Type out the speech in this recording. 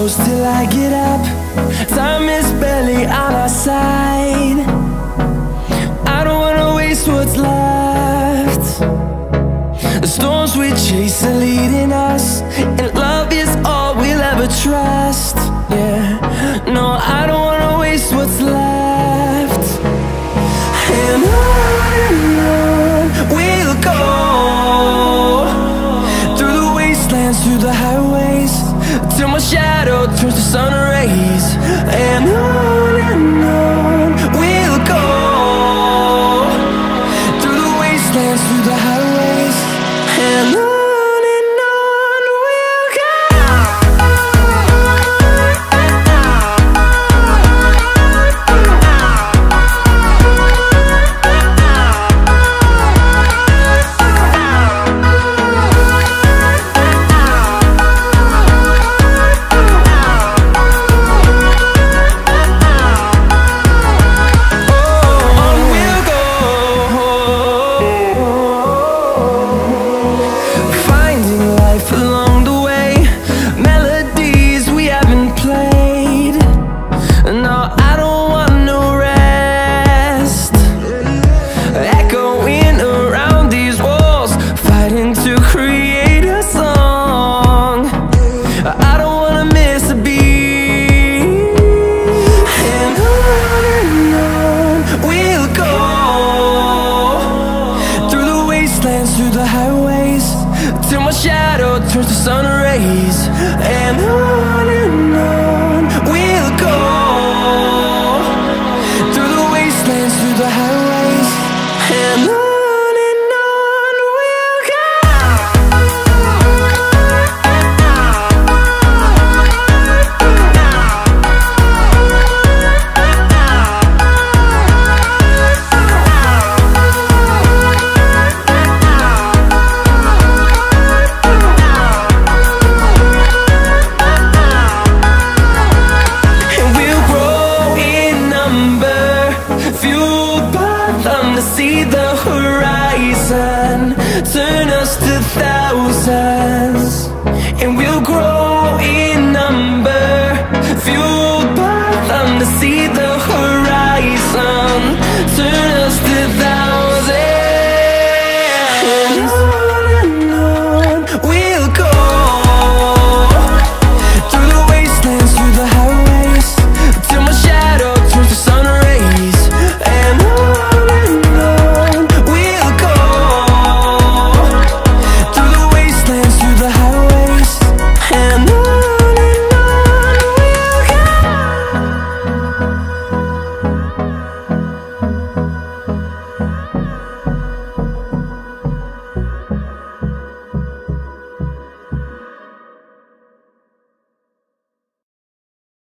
close till I get up. Time is barely on our side. I don't wanna waste what's left. The storms we chase are leading us, and love is all we'll ever trust. Yeah, no, I don't wanna waste what's left. And on we'll go, through the wastelands, through the highways, till my shadow turns to sun rays. And on we'll go, through the wastelands, through the highways, and on we'll go. Along the way, melodies we haven't played. No, I don't want no rest. Echoing around these walls, fighting to create a song. I don't wanna miss a beat. And on we'll go, through the wastelands, through the highways, till my shadow turns to sun rays. And on we'll go, through the wastelands, through the highways, and on we'll go. See the horizon, turn us to thousands, and we'll grow in number, fueled by them to see the